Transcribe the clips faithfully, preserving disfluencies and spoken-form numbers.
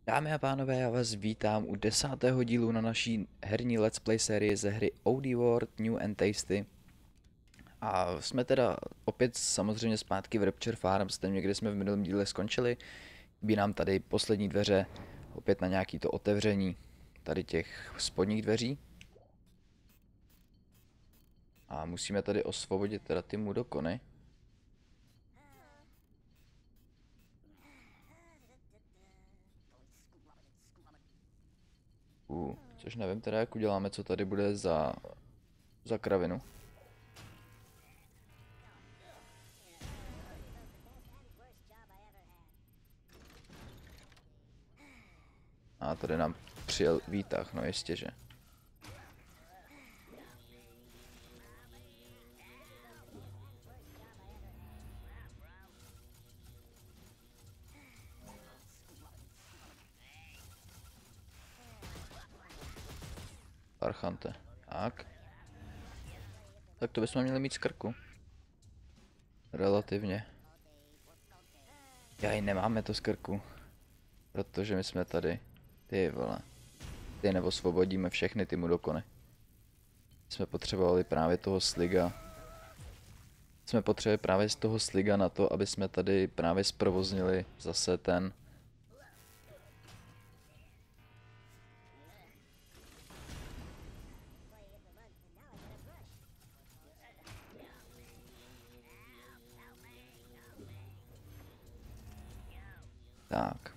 Dámy a pánové, já vás vítám u desátého dílu na naší herní let's play sérii ze hry O D World New and Tasty. A jsme teda opět samozřejmě zpátky v Rapture Farms, tam někde jsme v minulém díle skončili. Chybí nám tady poslední dveře, opět na nějaký to otevření tady těch spodních dveří. A musíme tady osvobodit teda ty mudokony. Uh, což nevím teda, jak uděláme, co tady bude za, za kravinu. A tady nám přijel výtah, no jistě, že. Archante. Tak. Tak to bychom měli mít z krku. Relativně. Jaj, nemáme to z krku. Protože my jsme tady. Ty vole. Ty neosvobodíme všechny ty mudokony. Jsme potřebovali právě toho sliga. Jsme potřebovali právě z toho sliga na to, aby jsme tady právě zprovoznili zase ten. Tak.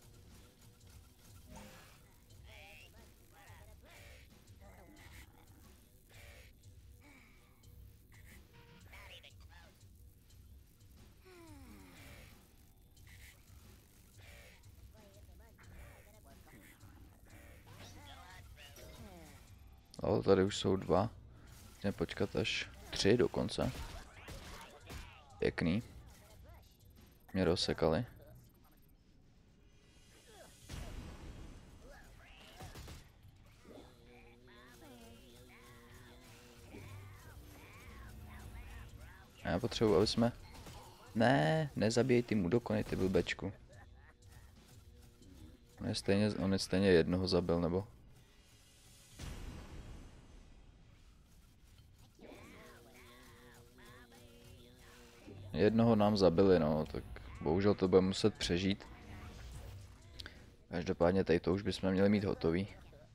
O, tady už jsou dva. Musíme počkat až tři dokonce. Pěkný. Mě rozsekali. A já potřebuji, aby jsme... Ne, nezabíjej ty mudokony, ty blbečku. On je stejně, on je stejně jednoho zabil, nebo... Jednoho nám zabili, no, tak bohužel to bude muset přežít. Každopádně tady to už bychom měli mít hotový.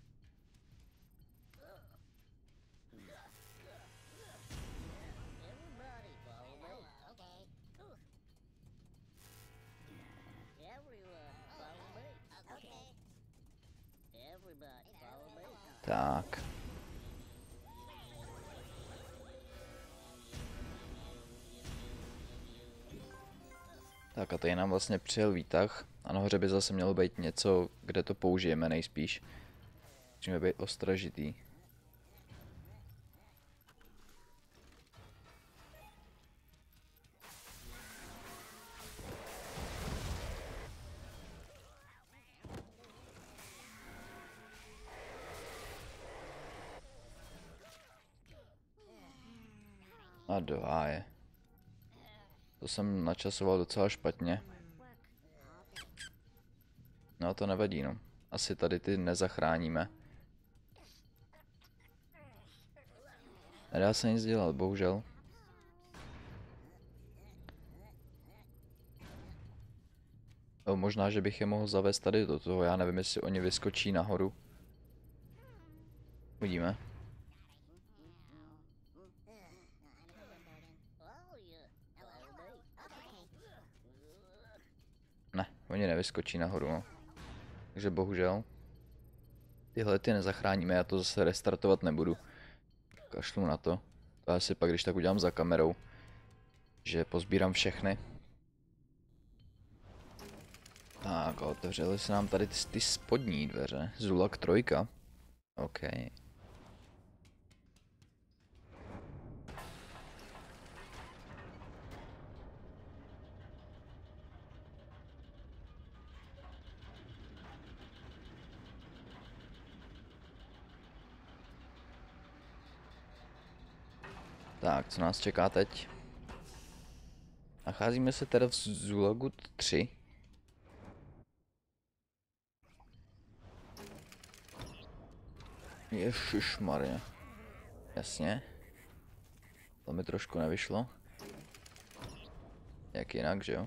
Tak. Tak a tady nám vlastně přijel výtah. A nahoře by zase mělo být něco, kde to použijeme nejspíš. Musíme být ostražitý. A do háje. To jsem načasoval docela špatně. No to nevadí, no. Asi tady ty nezachráníme. Nedá se nic dělat, bohužel. O, možná, že bych je mohl zavést tady do toho, já nevím, jestli oni vyskočí nahoru. Uvidíme. Ne, oni nevyskočí nahoru, no. Takže bohužel. Tyhle ty nezachráníme, já to zase restartovat nebudu. Kašlu na to. To asi pak, když tak udělám za kamerou. Že pozbírám všechny. Tak, otevřely se nám tady ty, ty spodní dveře. Zulak trojka. OK. Tak, co nás čeká teď? Nacházíme se teda v Zulagu tři. Ježišmarja. Jasně. To mi trošku nevyšlo. Jak jinak, že jo?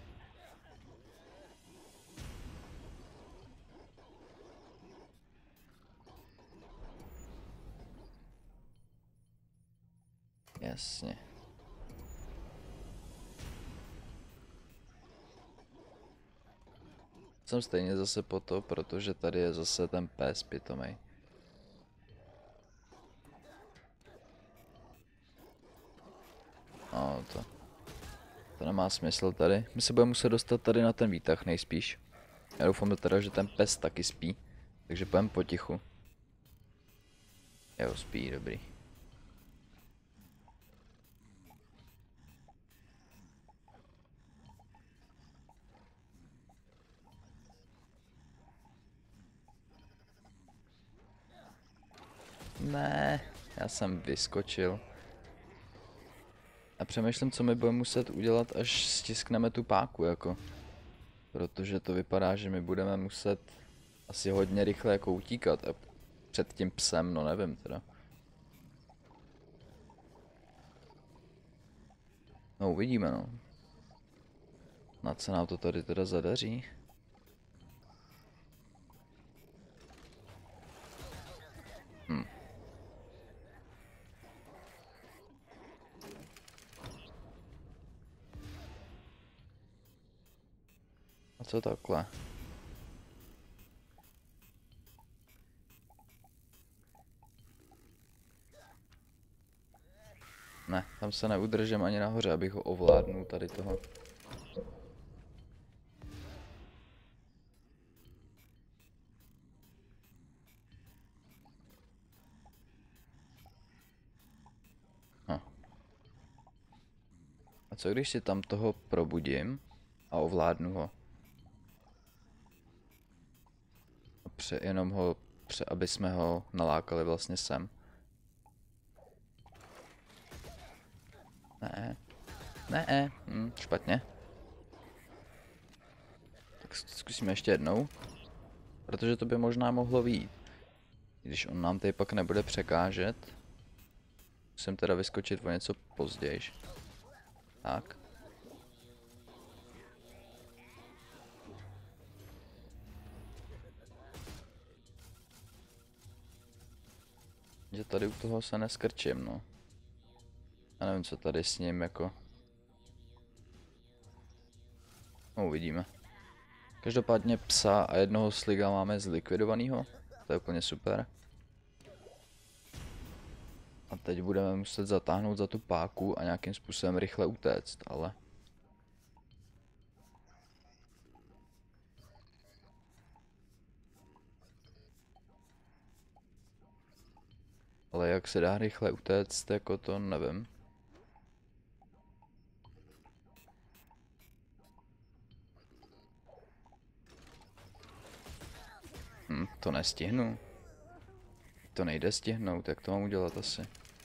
Jasně. Jsem stejně zase po to, protože tady je zase ten pes pitomej. No to... To nemá smysl tady. My se budeme muset dostat tady na ten výtah nejspíš. Já doufám teda, že ten pes taky spí. Takže půjdeme potichu. Jo, spí, dobrý. Ne, já jsem vyskočil. A přemýšlím, co my budeme muset udělat, až stiskneme tu páku, jako. Protože to vypadá, že my budeme muset asi hodně rychle jako utíkat a před tím psem, no nevím teda. No uvidíme, no. Na co nám to tady teda zadaří? Hm. A co takhle? Ne, tam se neudržím ani nahoře, abych ho ovládnul tady toho. Hm. A co když si tam toho probudím a ovládnu ho? A pře jenom ho, pře aby jsme ho nalákali vlastně sem. Ne. Ne, hm, špatně. Tak zkusíme ještě jednou. Protože to by možná mohlo vyjít. Když on nám tady pak nebude překážet. Musím teda vyskočit o něco později. Tak. Že tady u toho se neskrčím, no. Já nevím, co tady s ním jako... No, uvidíme. Každopádně psa a jednoho sliga máme zlikvidovanýho. To je úplně super. A teď budeme muset zatáhnout za tu páku a nějakým způsobem rychle utéct, ale... Ale jak se dá rychle utéct, jako to nevím. Hm, to nestihnu. To nejde stihnout, jak to mám udělat asi?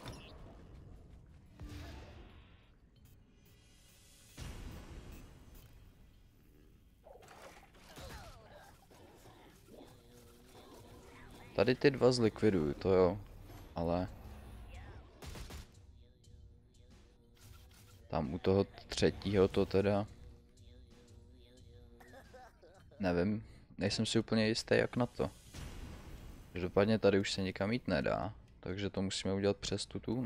Tady ty dva zlikviduju, to jo, ale... Tam u toho třetího to teda... Nevím, nejsem si úplně jistý jak na to. Každopádně tady už se nikam jít nedá, takže to musíme udělat přes tu tu, no.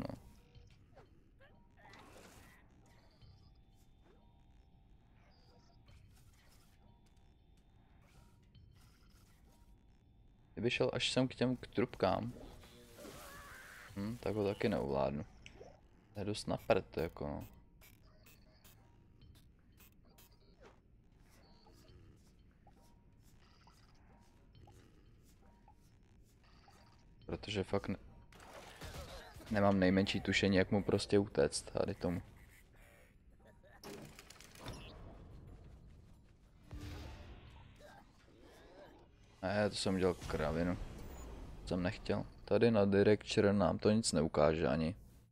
Kdyby šel až sem k těm k trubkám, hm, tak ho taky neovládnu. To je dost na prd, jako no. Protože fakt ne nemám nejmenší tušení, jak mu prostě utéct tady tomu. Ne, to jsem dělal kravinu. Jsem nechtěl. Tady na Directure nám to nic neukáže ani.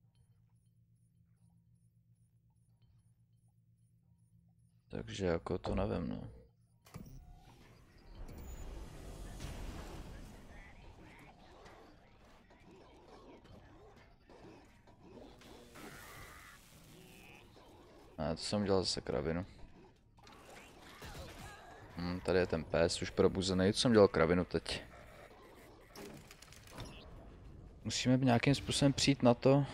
Takže jako to nevím, no. to jsem udělal zase kravinu. Hm, tady je ten pes už probuzený, co jsem dělal kravinu teď. Musíme nějakým způsobem přijít na to.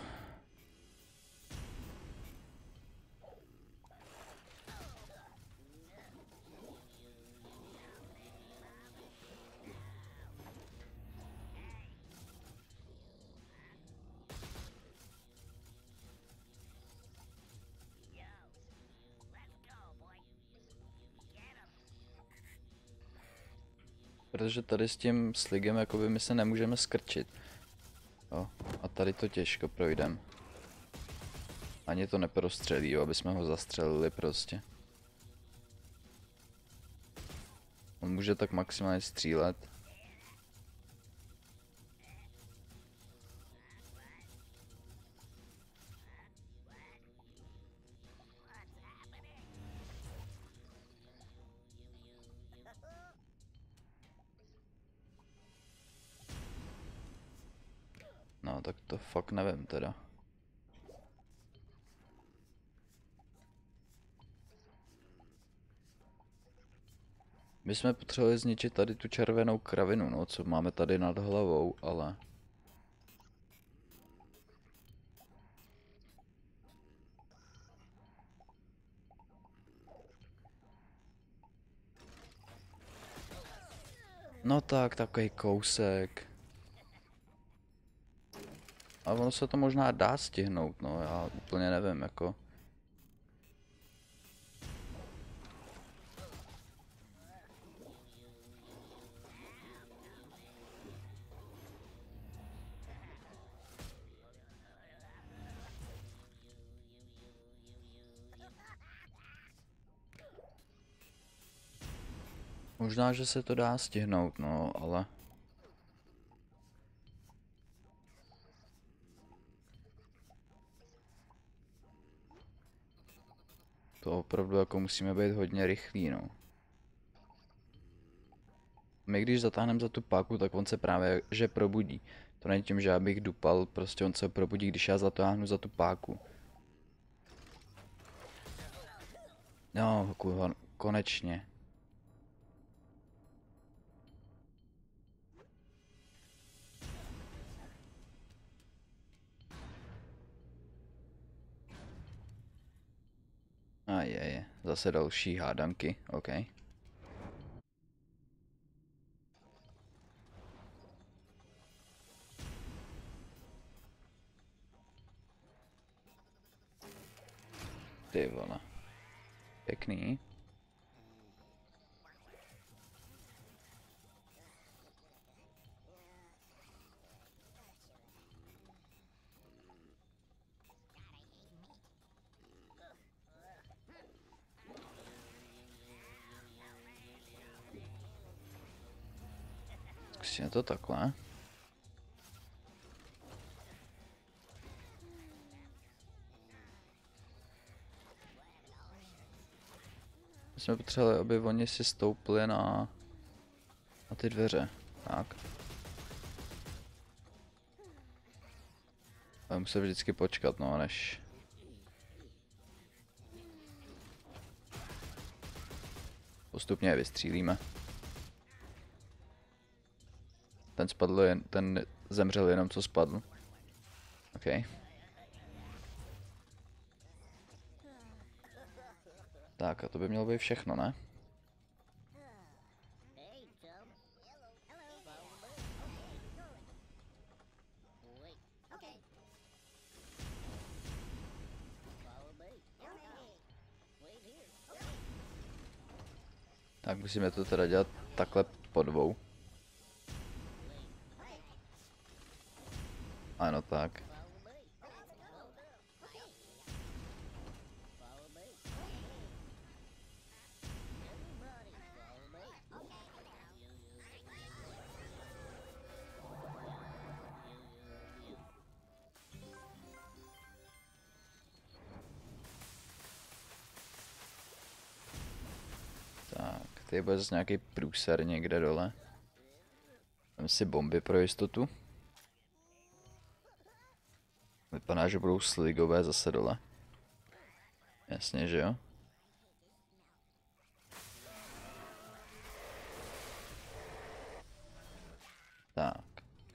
Protože tady s tím sligem jakoby my se nemůžeme skrčit. Jo, a tady to těžko projdem. Ani to neprostřelí, jo, aby jsme ho zastřelili prostě. On může tak maximálně střílet. No, tak to fakt nevím teda. My jsme potřebovali zničit tady tu červenou kravinu, no, co máme tady nad hlavou, ale... No tak, takový kousek. A ono se to možná dá stihnout, no, já úplně nevím, jako... Možná, že se to dá stihnout, no, ale... To opravdu jako musíme být hodně rychlí, no. My když zatáhneme za tu páku, tak on se právě že probudí. To není tím, že já bych dupal, prostě on se probudí, když já zatáhnu za tu páku. No, kurva, konečně. A je, je, zase další hádanky, OK. Ty vole. Pěkný. Zkusíme to takhle. My jsme potřebovali, aby oni si stoupli na, na ty dveře. Tak. Ale musím vždycky počkat, no, než... Postupně je vystřílíme. Ten spadl jen, ten zemřel jenom co spadl. OK. Tak a to by mělo být všechno, ne? Tak musíme to teda dělat takhle po dvou. Ano, tak. Tak, tady bude zase nějaký průser někde dole. Dám si bomby pro jistotu. Vypadá, že budou sligové zase dole. Jasně, že jo? Tak.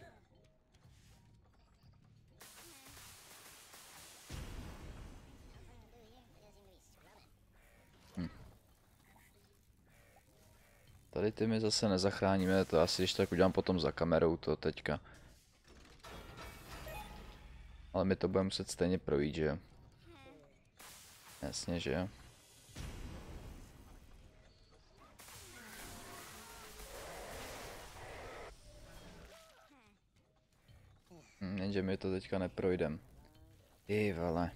Hm. Tady ty my zase nezachráníme, to asi když tak udělám potom za kamerou to teďka. Ale my to budeme muset stejně projít, že jo? Jasně, že jo? Hm, jenže my to teďka neprojdem. Ty vole.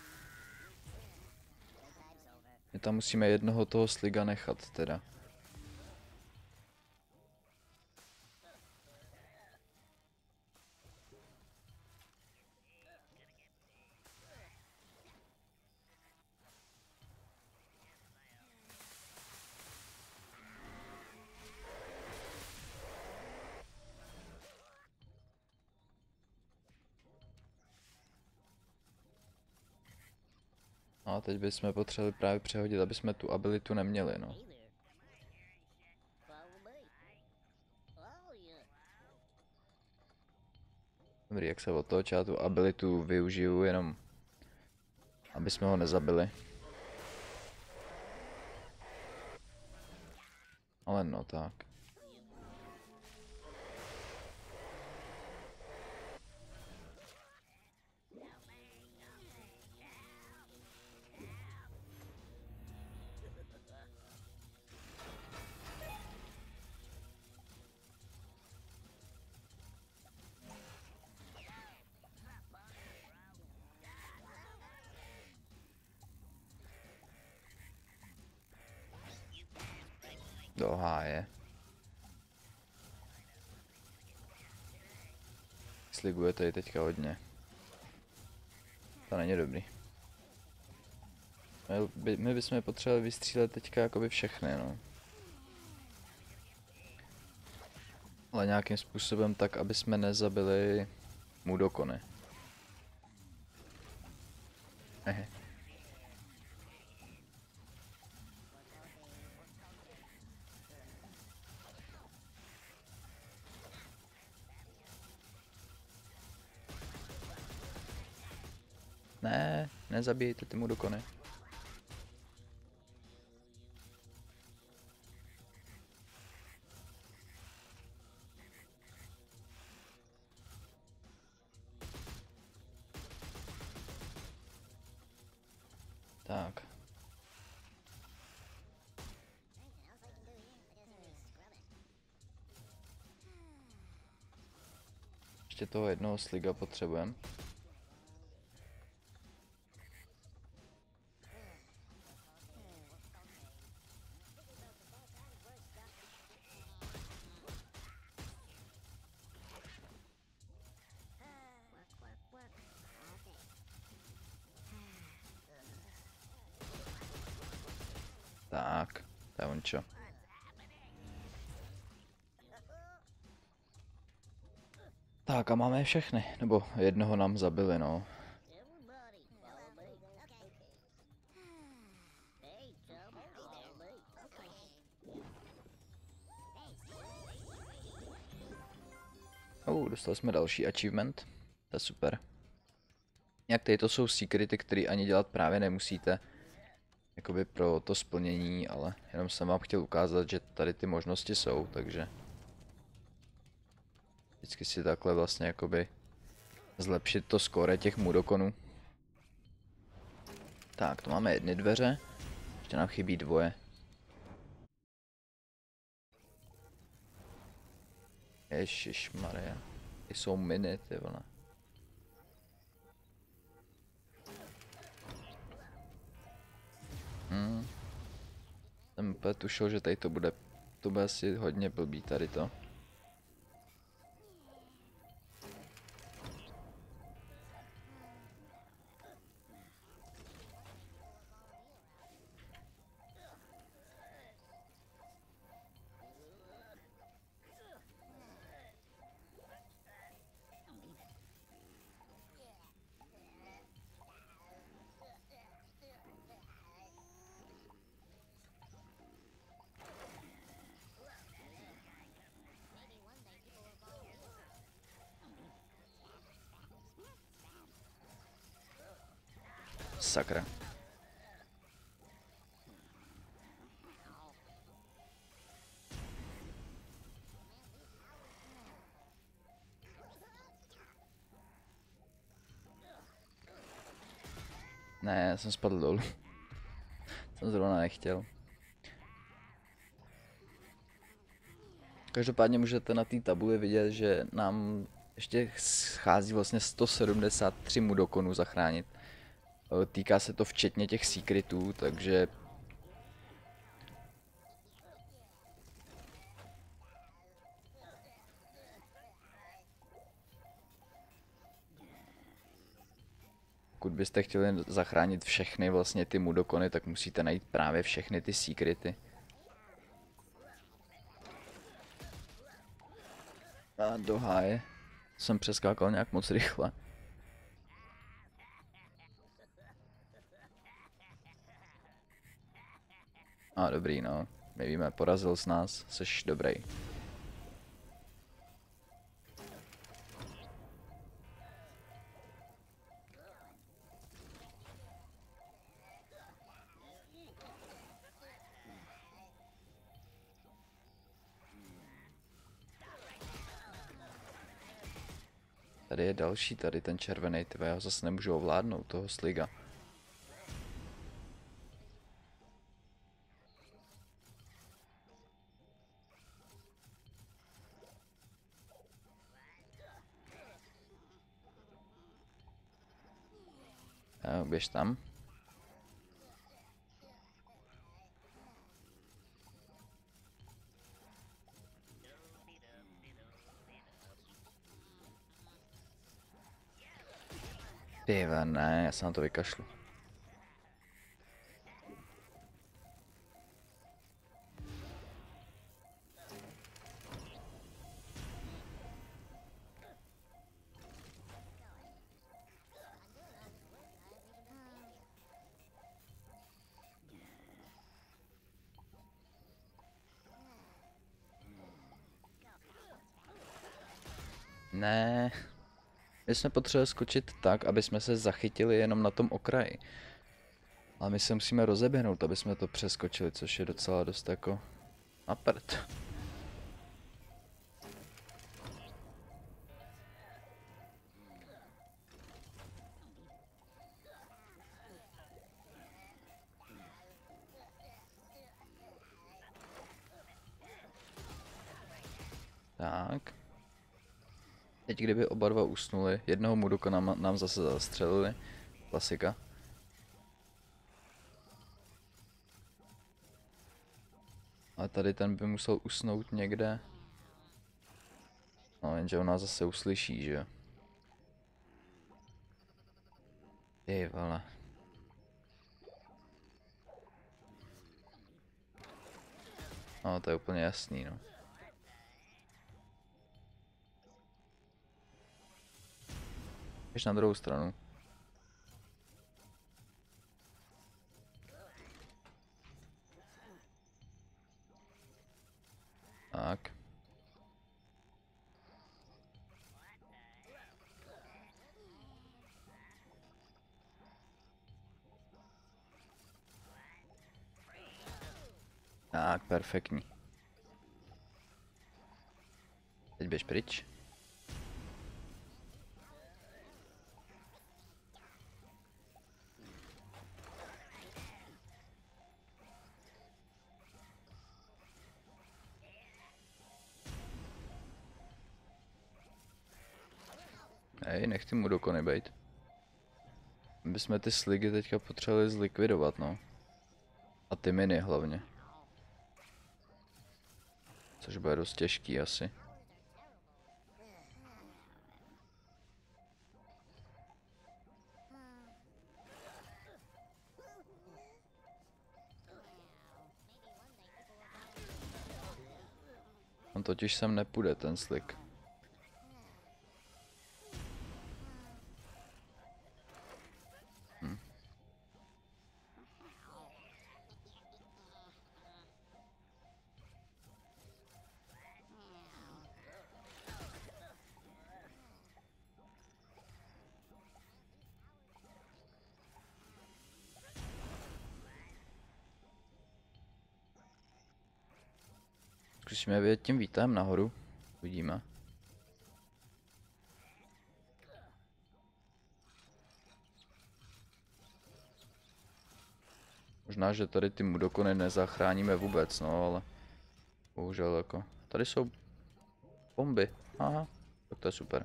My tam musíme jednoho toho sliga nechat teda. No a teď bychom potřebovali právě přehodit, aby jsme tu abilitu neměli, no. Dobrý, jak se otoč, já tu abilitu využiju jenom, aby jsme ho nezabili. Ale no tak. Do háje. Sliguje tady teďka hodně. To není dobrý. My, by, my bychom potřebovali vystřílet teďka jakoby všechny, no. Ale nějakým způsobem tak, aby jsme nezabili Mudokony. Hehe. Ne, nezabijte ty Mudokony. Tak. Ještě toho jednoho sliga potřebujeme. Tak, to je ončo. Tak a máme je všechny, nebo jednoho nám zabili, no. Oh, dostali jsme další achievement, to je super. Jak tady to jsou secrety, které ani dělat právě nemusíte. Jakoby pro to splnění, ale jenom jsem vám chtěl ukázat, že tady ty možnosti jsou, takže vždycky si takhle vlastně jakoby zlepšit to skóre těch Mudokonů. Tak, to máme jedny dveře, ještě nám chybí dvoje. Ježišmarja, ty jsou miny, ty vole. Hmm. Jsem úplně tušil, že tady to bude, to bude asi hodně blbý tady to. Sakra. Ne, já jsem spadl dolů. Jsem zrovna nechtěl. Každopádně můžete na té tabuli vidět, že nám ještě schází vlastně sto sedmdesát tři mudokonů zachránit. Týká se to včetně těch secretů, takže pokud byste chtěli zachránit všechny vlastně ty mudokony, tak musíte najít právě všechny ty secrety. A do háje jsem přeskákal nějak moc rychle. A dobrý, no. My víme, porazil s nás, seš dobrý. Tady je další, tady ten červený, ty já ho zase nemůžu ovládnout, toho sliga. Jo, běž tam. Piva, ne, já se na to vykašlu. Ne. My jsme potřebovali skočit tak, aby jsme se zachytili jenom na tom okraji. Ale my se musíme rozeběhnout, aby jsme to přeskočili, což je docela dost jako na prd. Tak. Teď kdyby oba dva usnuli, jednoho mudoka nám, nám zase zastřelili. Klasika. Ale tady ten by musel usnout někde. No jenže on nás zase uslyší, že jo. Ty vole. No to je úplně jasný, no. Běž na druhou stranu. Tak. Tak, perfektní. Teď běž pryč. Hej, nech ty mudokony bejt. My bychom ty sligy teďka potřebovali zlikvidovat, no. A ty miny hlavně. Což bude dost těžký asi. On totiž sem nepůjde, ten slik. Hm. Zkusíme vyjet tím vítem nahoru. Uvidíme. Možná, že tady ty mudokony nezachráníme vůbec, no, ale bohužel jako. Tady jsou bomby. Aha, tak to je super.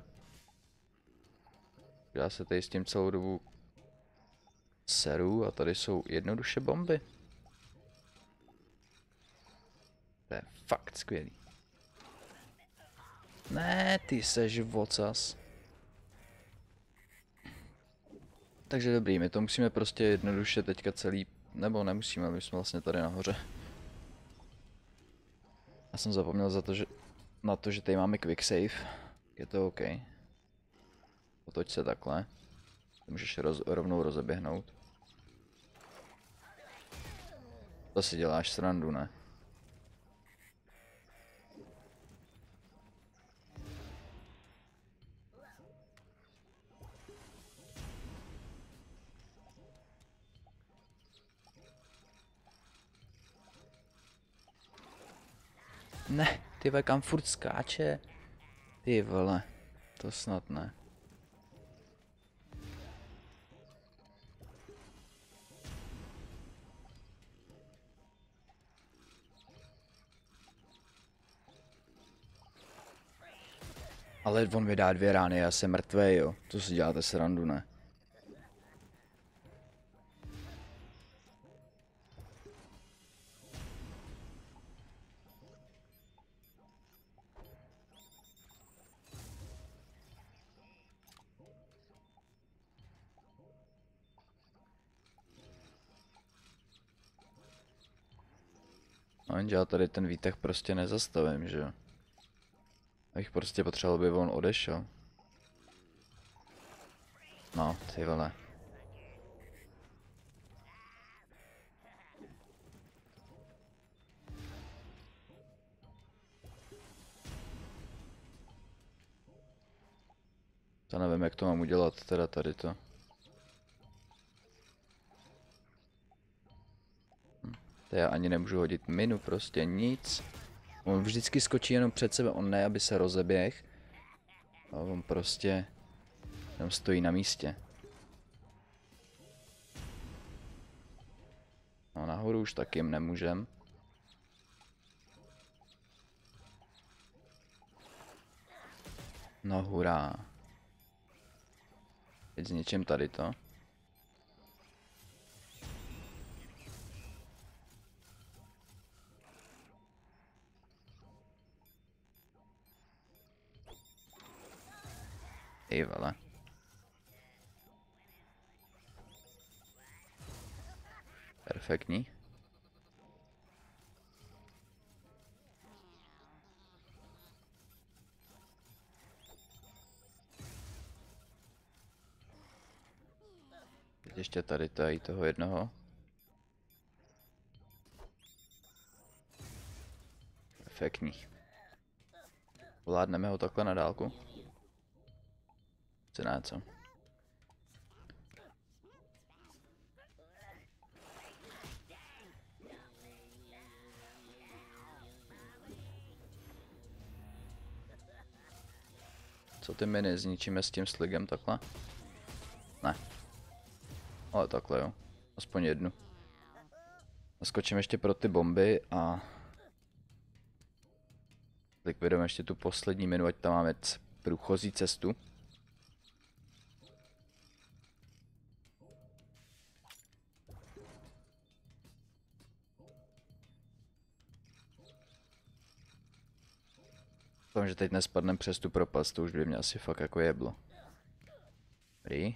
Já se tady s tím celou dobu seru a tady jsou jednoduše bomby. To je fakt skvělý. Ne, ty seš vocas. Takže dobrý, my to musíme prostě jednoduše teďka celý, nebo nemusíme, my jsme vlastně tady nahoře. Já jsem zapomněl za to, že, na to, že tady máme quick save. Je to OK. Otoč se takhle. Můžeš roz, rovnou rozeběhnout. To si děláš srandu, ne? Ne, ty vole, kam furt skáče? Ty vole, to snad ne. Ale on mi dá dvě rány, já jsem mrtvej, jo. To si děláte srandu, ne? No jenže já tady ten výtah prostě nezastavím, že jo. Abych prostě potřeboval, aby on odešel. No, ty vole. To nevím, jak to mám udělat, teda tady to. Hm. To já ani nemůžu hodit minu, prostě nic. On vždycky skočí jenom před sebe, on ne, aby se rozeběh. A on prostě tam stojí na místě. No nahoru už taky jim nemůžem. No hurá. Teď zničím tady to. Ty vole. Perfektní. Teď ještě tady tady toho jednoho. Perfektní. Vládneme ho takhle na dálku. Co ne, co? Co ty miny zničíme s tím sligem takhle? Ne. Ale takhle jo. Aspoň jednu. Naskočím ještě pro ty bomby a likvidujeme ještě tu poslední minu, ať tam máme průchozí cestu. Doufám, že teď nespadnem přes tu propast, to už by mě asi fakt jako jeblo. Dobrý.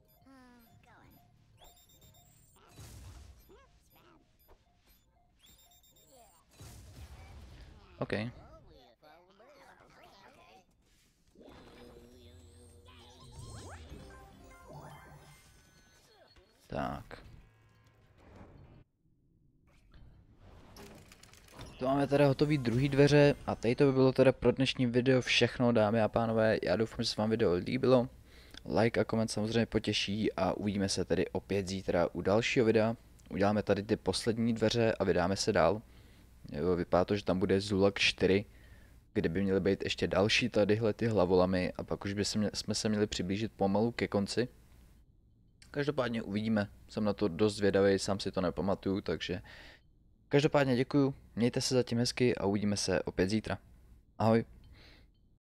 OK. Tak. To máme teda hotový druhý dveře a tady to by bylo teda pro dnešní video všechno, dámy a pánové. Já doufám, že se vám video líbilo. Like a koment samozřejmě potěší a uvidíme se tedy opět zítra u dalšího videa. Uděláme tady ty poslední dveře a vydáme se dál. Jo, vypadá to, že tam bude Zulak čtyři, kde by měly být ještě další tadyhle ty hlavolamy a pak už by se mě, jsme se měli přiblížit pomalu ke konci. Každopádně uvidíme, jsem na to dost zvědavý, sám si to nepamatuju, takže každopádně děkuju, mějte se zatím hezky a uvidíme se opět zítra. Ahoj.